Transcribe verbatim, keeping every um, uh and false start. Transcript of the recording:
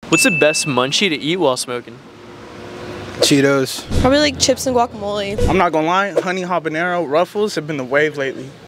What's the best munchie to eat while smoking? Cheetos. Probably like chips and guacamole. I'm not gonna lie, honey habanero ruffles have been the wave lately.